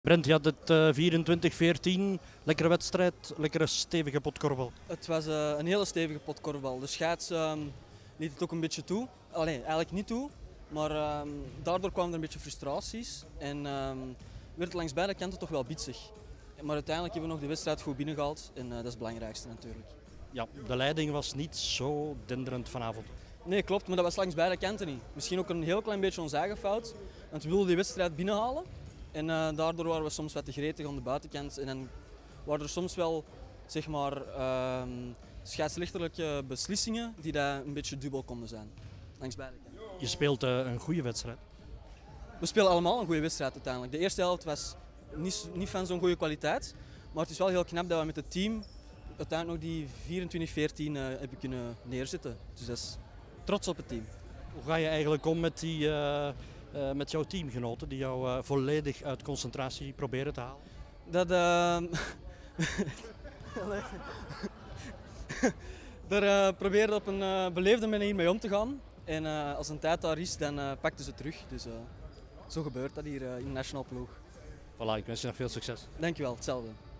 Brent, je had het 24-14, lekkere wedstrijd, lekkere stevige potkorrel. Het was een hele stevige potkorfbal. De scheids liet het ook een beetje toe. Allee, eigenlijk niet toe, maar daardoor kwamen er een beetje frustraties en werd het langs beide kanten toch wel bitsig. Maar uiteindelijk hebben we nog de wedstrijd goed binnengehaald en dat is het belangrijkste natuurlijk. Ja, de leiding was niet zo denderend vanavond. Nee, klopt, maar dat was langs beide kanten niet. Misschien ook een heel klein beetje onze eigen fout, want we wilden die wedstrijd binnenhalen. En daardoor waren we soms wat te gretig aan de buitenkant en dan waren er soms wel zeg maar, scheidsrechterlijke beslissingen die daar een beetje dubbel konden zijn. Langs beide kanten. Je speelt een goede wedstrijd. We spelen allemaal een goede wedstrijd uiteindelijk. De eerste helft was niet van zo'n goede kwaliteit, maar het is wel heel knap dat we met het team uiteindelijk nog die 24-14 hebben kunnen neerzetten. Dus dat is trots op het team. Hoe ga je eigenlijk om met, met jouw teamgenoten die jou volledig uit concentratie proberen te halen? Dat, daar proberen op een beleefde manier mee om te gaan. En als een tijd daar is, dan pakten ze terug. Dus zo gebeurt dat hier in de nationale ploeg. Voilà, ik wens je nog veel succes. Dankjewel, hetzelfde.